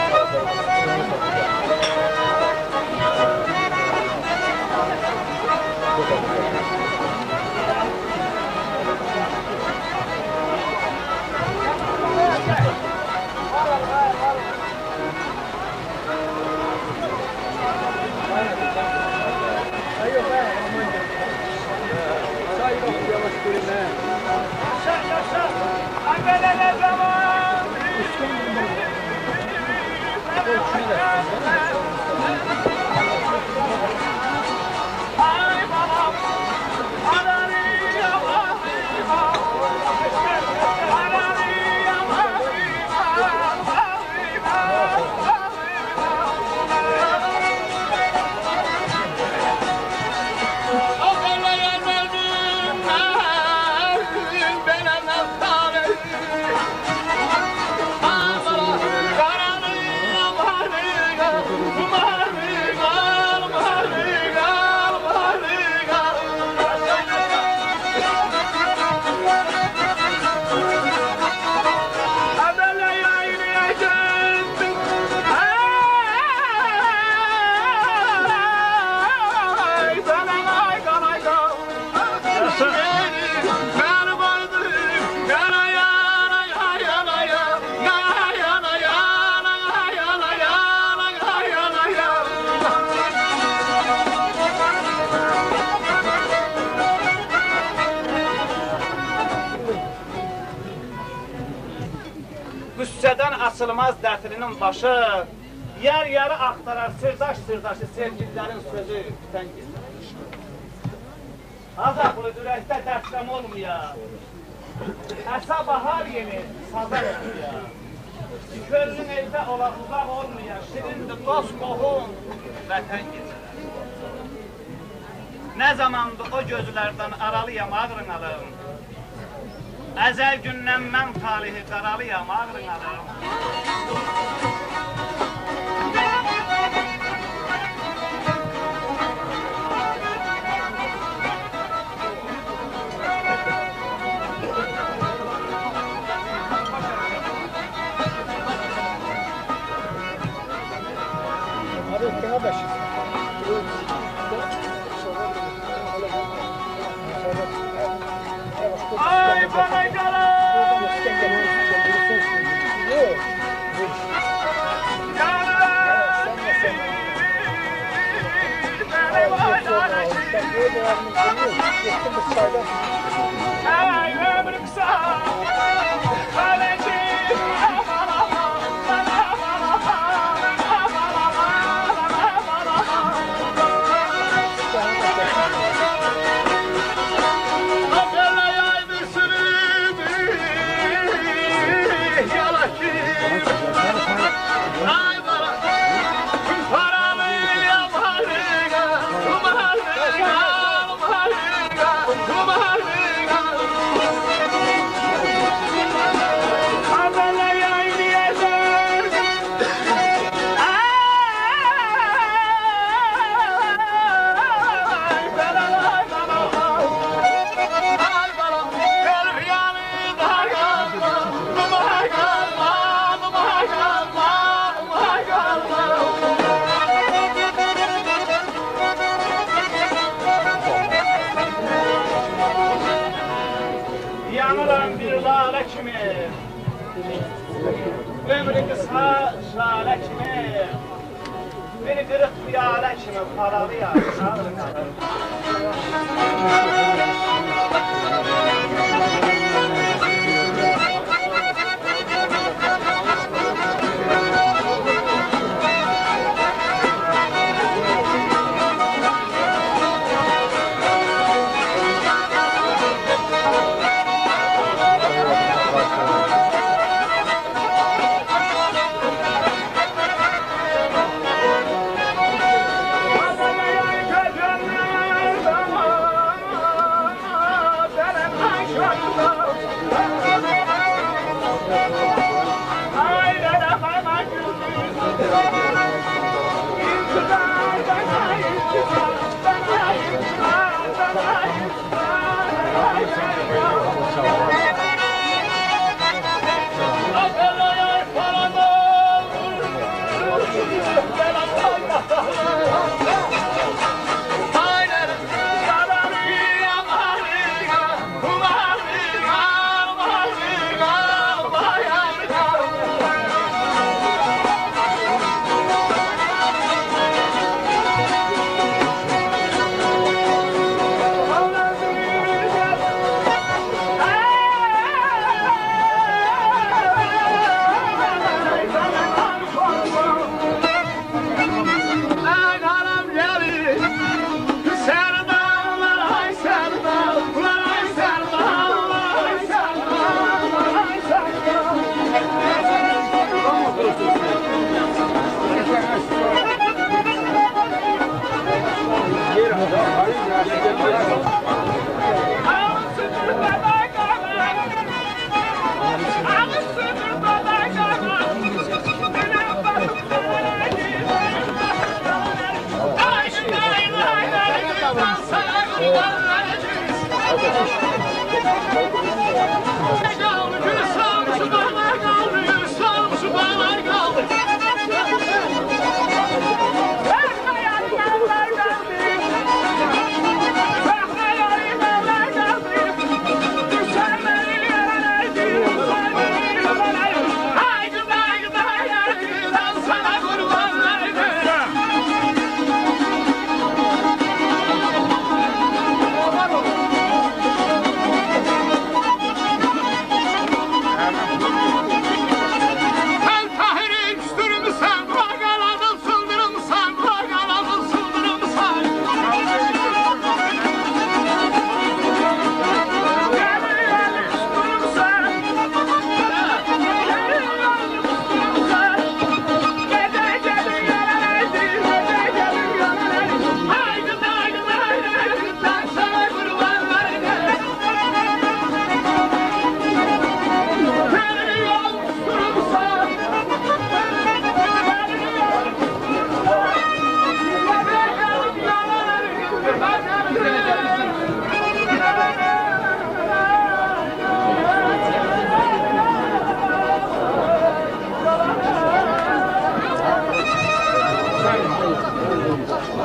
Qüssədən açılmaz dərdinin başı, yer yarı axtarar sırdaşı sevgililərin sözü bitən gizlənmiş. Azaqlı ürəkdə dərdləm olmaya, əsa bahar yeni sazar olmaya, könlün evdə olan uzaq olmaya, şirindir dost qohum vətən gecələr. Nə zamandır o gözlərdən aralıyam ağrın alım, əzəl gündən mən talihi qaralıyam, ağrın alım. Ay bana ay ömrüm sağ yanılan bir lale kimi, ömrü kısa şale kimi, bir kırık piyale kimi paralıyam, ağrın alım.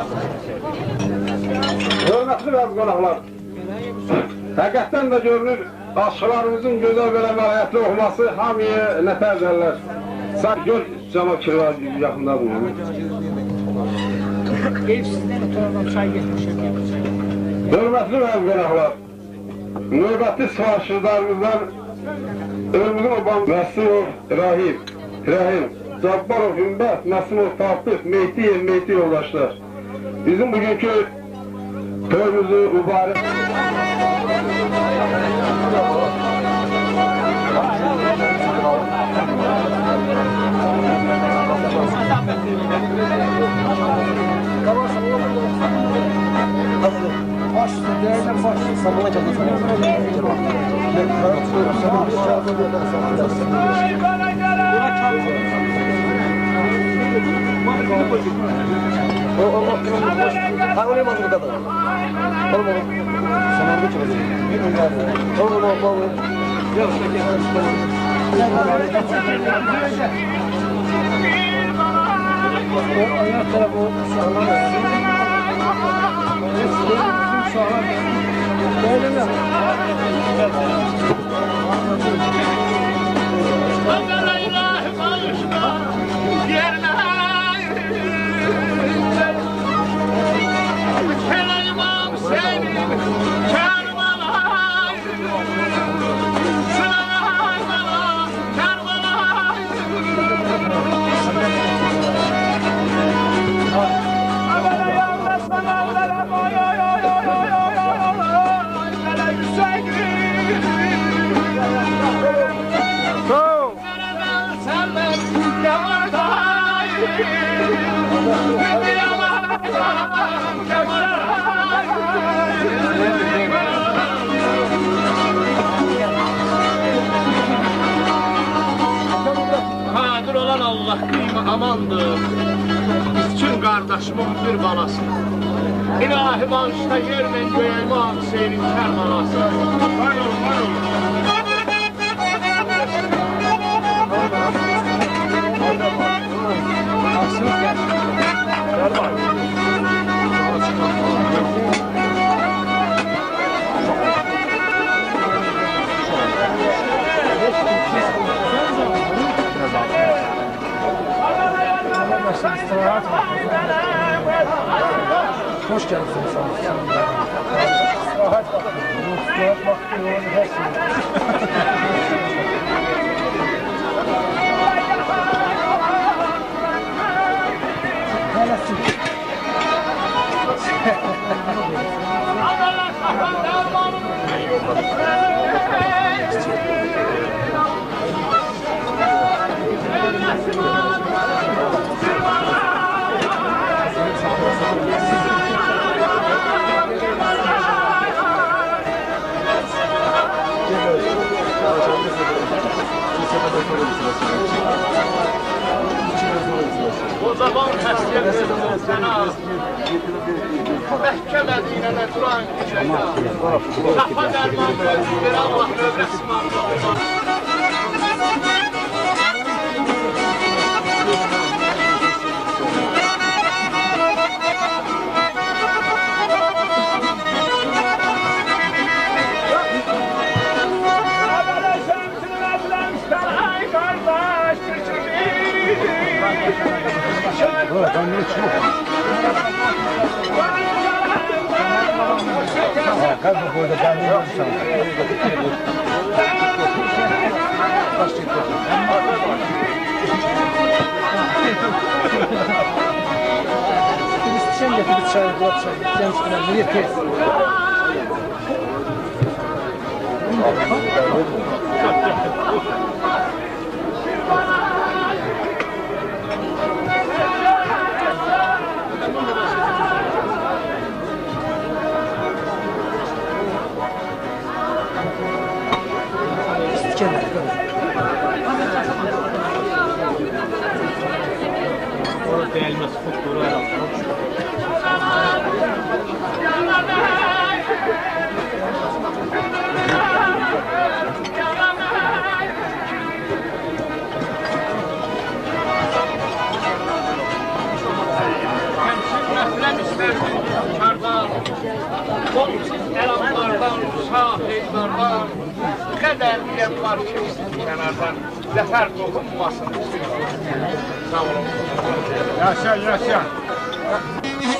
Hörmətli bəzi qonaqlar, həqiqətən də görünür, aşıqlarımızın gözəl belə məlahətli oxuması hamıya nətər edərlər. Sən gör, cana kirva yaxında bunu. Evsizdən oturardan çay getmişəm. Hörmətli bəzi qonaqlar, növbəti sifarişlərimizdən Ömrün Oban Məsimov Rahim, Cabbarov Ümbət, Məsimov Fatih, Mehdi yoldaşlar. Bizim bugünkü toyumuzu mübarək. Qadir olan Allah qiyma amandır. Bütün qardaşımın bir balası. İlahi bağışda yerlə göyəlmə abi seyrin kərmanası. Var olun, var olun. Hoş geldiniz. Rahat bakın. O zaman təsdiqləsiniz sənə Məkkə Mədinədə duran gecədə Şafa dərman gözlüklər Allah övrəsimanlı olmaz. Ben ne içiyorum? Kalk bu boyda ben ne yapacağım? Biz şimdi bir çay yapacağız. Gençler bir kez. Değilmez futbolu Müslüman diyen var ki kenardan zəfər dokunmasın. Sağ olun. Yaşa, yaşa.